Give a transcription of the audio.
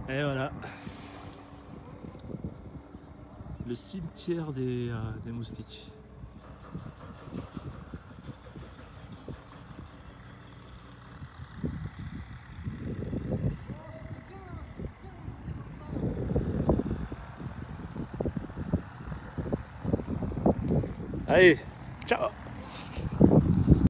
Et voilà. Le cimetière des moustiques. Allez, ciao!